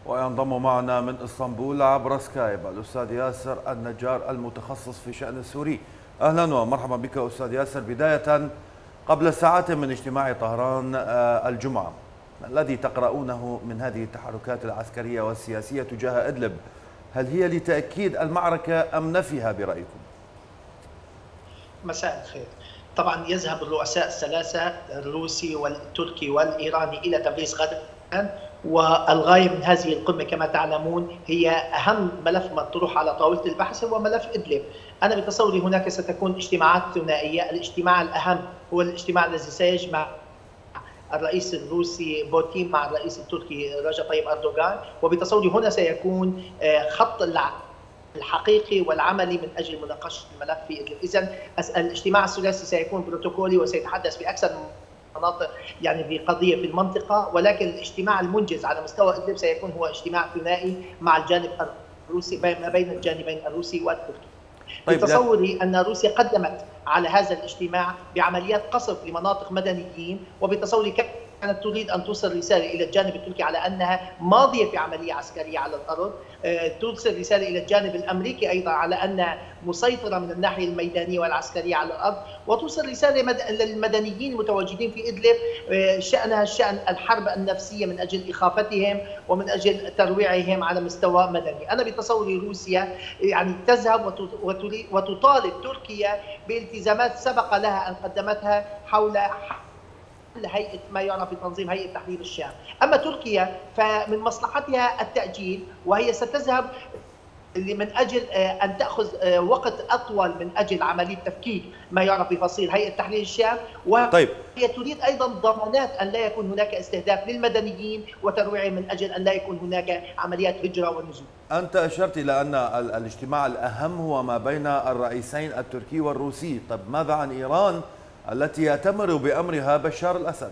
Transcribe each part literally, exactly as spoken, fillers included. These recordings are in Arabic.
وينضم معنا من اسطنبول عبر سكايب الأستاذ ياسر النجار المتخصص في شأن السوري. أهلا ومرحبا بك أستاذ ياسر. بداية، قبل ساعات من اجتماع طهران الجمعة، ما الذي تقرؤونه من هذه التحركات العسكرية والسياسية تجاه إدلب؟ هل هي لتأكيد المعركة أم نفيها برأيكم؟ مساء الخير. طبعا يذهب الرؤساء الثلاثة الروسي والتركي والإيراني إلى تبريز غدا، والغاية من هذه القمة كما تعلمون هي أهم ملف مطروح على طاولة البحث هو ملف إدلب. أنا بتصوري هناك ستكون اجتماعات ثنائية. الاجتماع الأهم هو الاجتماع الذي سيجمع الرئيس الروسي بوتين مع الرئيس التركي رجب طيب أردوغان، وبتصوري هنا سيكون خط الحقيقي والعملي من اجل مناقشه الملف في ادلب. اذا الاجتماع الثلاثي سيكون بروتوكولي وسيتحدث في اكثر من مناطق يعني بقضيه في المنطقه، ولكن الاجتماع المنجز على مستوى ادلب سيكون هو اجتماع ثنائي مع الجانب الروسي ما بين الجانبين الروسي والتركي. طيب بتصوري ان روسيا قدمت على هذا الاجتماع بعمليات قصف لمناطق مدنيين، وبتصوري كانت تريد أن توصل رسالة إلى الجانب التركي على أنها ماضية في عملية عسكرية على الأرض، توصل رسالة إلى الجانب الأمريكي أيضا على أنها مسيطرة من الناحية الميدانية والعسكرية على الأرض، وتوصل رسالة للمدنيين المتواجدين في إدلب شأنها شأن الحرب النفسية من أجل إخافتهم ومن أجل ترويعهم على مستوى مدني. أنا بتصوري روسيا يعني تذهب وتطالب تركيا بالتزامات سبق لها أن قدمتها حول هيئة ما يعرف بتنظيم هيئة تحرير الشام. أما تركيا فمن مصلحتها التأجيل، وهي ستذهب من أجل أن تأخذ وقت أطول من أجل عملية تفكيك ما يعرف بفصيل هيئة تحرير الشام، وهي طيب. تريد أيضا ضمانات أن لا يكون هناك استهداف للمدنيين وترويعهم من أجل أن لا يكون هناك عمليات هجرة ونزول. أنت أشرت إلى أن الاجتماع الأهم هو ما بين الرئيسين التركي والروسي. طيب ماذا عن إيران التي يأتمر بأمرها بشار الأسد؟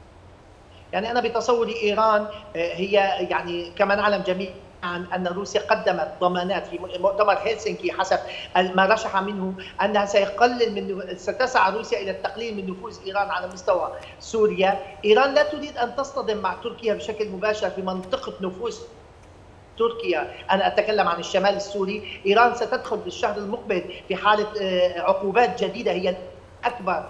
يعني أنا بتصوري إيران هي يعني كما نعلم جميعا أن روسيا قدمت ضمانات في مؤتمر هلسنكي حسب ما رشح منه أنها سيقلل من ستسعى روسيا إلى التقليل من نفوذ إيران على مستوى سوريا. إيران لا تريد أن تصطدم مع تركيا بشكل مباشر في منطقة نفوذ تركيا. أنا أتكلم عن الشمال السوري. إيران ستدخل في الشهر المقبل في حالة عقوبات جديدة هي أكبر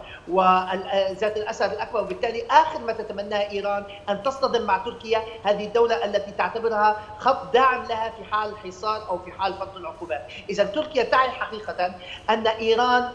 وذات الأثر الأكبر، وبالتالي آخر ما تتمناه إيران أن تصطدم مع تركيا، هذه الدولة التي تعتبرها خط داعم لها في حال الحصار أو في حال فرض العقوبات. إذا تركيا تعي حقيقة أن إيران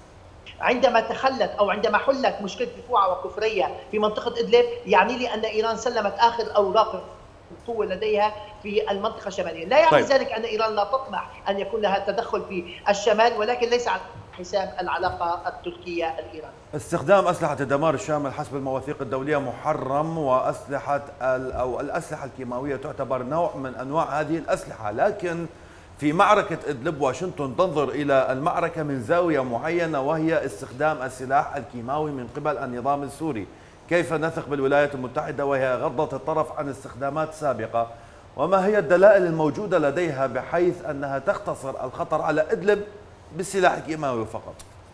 عندما تخلت أو عندما حلت مشكلة الفوعة وكفرية في منطقة إدلب، يعني لي أن إيران سلمت آخر أوراق القوة لديها في المنطقة الشمالية. لا يعني طيب. ذلك أن إيران لا تطمح أن يكون لها تدخل في الشمال، ولكن ليس على حساب العلاقة التركية الإيرانية. استخدام أسلحة الدمار الشامل حسب المواثيق الدولية محرم، وأسلحة أو الأسلحة الكيماوية تعتبر نوع من أنواع هذه الأسلحة، لكن في معركة إدلب واشنطن تنظر إلى المعركة من زاوية معينة وهي استخدام السلاح الكيماوي من قبل النظام السوري. كيف نثق بالولايات المتحدة وهي غضت الطرف عن استخدامات سابقة؟ وما هي الدلائل الموجودة لديها بحيث أنها تختصر الخطر على إدلب بالسلاح الكيماوي فقط؟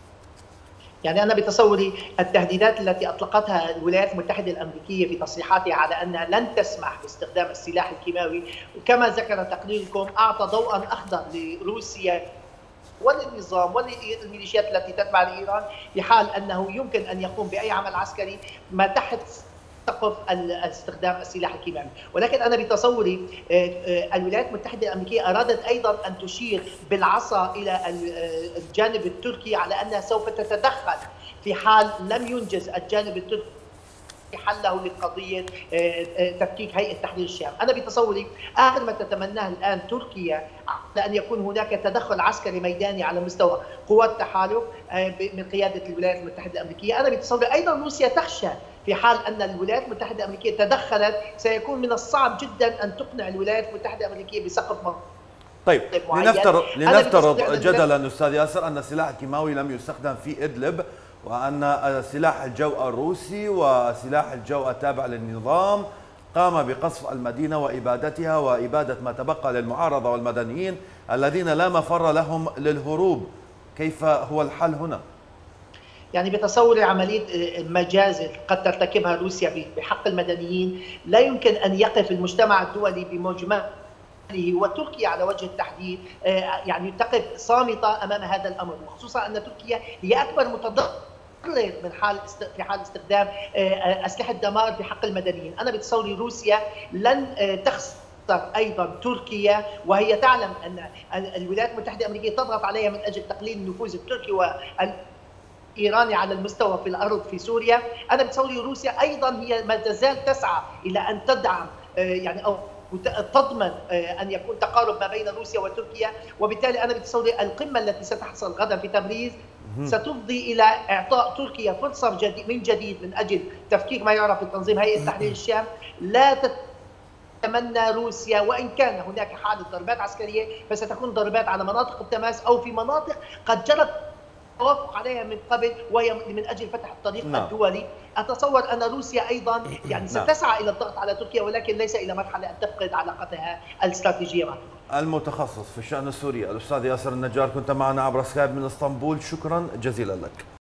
يعني أنا بتصوري التهديدات التي أطلقتها الولايات المتحدة الأمريكية في تصريحاتها على أنها لن تسمح باستخدام السلاح الكيماوي، وكما ذكر تقريركم أعطى ضوءا أخضر لروسيا وللنظام وللميليشيات التي تتبع لإيران في حال أنه يمكن أن يقوم بأي عمل عسكري ما تحت سقف استخدام السلاح الكيماوي. ولكن أنا بتصوري الولايات المتحدة الأمريكية أرادت أيضا أن تشير بالعصا إلى الجانب التركي على أنها سوف تتدخل في حال لم ينجز الجانب التركي حله لقضية تفكيك هيئة تحرير الشام. أنا بتصوري آخر ما تتمناه الآن تركيا على أن يكون هناك تدخل عسكري ميداني على مستوى قوات التحالف من قيادة الولايات المتحدة الأمريكية. أنا بتصوري أيضا روسيا تخشى في حال أن الولايات المتحدة الأمريكية تدخلت سيكون من الصعب جدا أن تقنع الولايات المتحدة الأمريكية بسقف طيب لنفترض لنفترض جدلا أستاذ ياسر أن السلاح الكيماوي لم يستخدم في إدلب، وأن سلاح الجو الروسي وسلاح الجو التابع للنظام قام بقصف المدينة وإبادتها وإبادة ما تبقى للمعارضة والمدنيين الذين لا مفر لهم للهروب. كيف هو الحل هنا؟ يعني بتصوري عملية مجازر قد ترتكبها روسيا بحق المدنيين لا يمكن أن يقف المجتمع الدولي بمجمله وتركيا على وجه التحديد يعني تقف صامتة أمام هذا الأمر، وخصوصا أن تركيا هي أكبر متضرر من حال في حال استخدام أسلحة دمار بحق المدنيين. أنا بتصوري روسيا لن تخسر ايضا تركيا، وهي تعلم ان الولايات المتحده الامريكيه تضغط عليها من اجل تقليل النفوذ التركي والايراني على المستوى في الارض في سوريا. انا بتصوري روسيا ايضا هي ما تزال تسعى الى ان تدعم يعني او تضمن ان يكون تقارب ما بين روسيا وتركيا، وبالتالي انا بتصوري القمه التي ستحصل غدا في تبريز ستفضي الى اعطاء تركيا فرصه جديد من جديد من اجل تفكيك ما يعرف بتنظيم هيئه تحرير الشام. لا تت تتمنى روسيا، وإن كان هناك حالة ضربات عسكرية فستكون ضربات على مناطق التماس أو في مناطق قد جرت التوافق عليها من قبل وهي من أجل فتح الطريق نعم. الدولي. أتصور أن روسيا أيضا يعني ستسعى إلى الضغط على تركيا، ولكن ليس إلى مرحلة أن تفقد علاقتها الاستراتيجية مع تركيا. المتخصص في الشأن السوري الأستاذ ياسر النجار كنت معنا عبر سكايب من اسطنبول، شكرا جزيلا لك.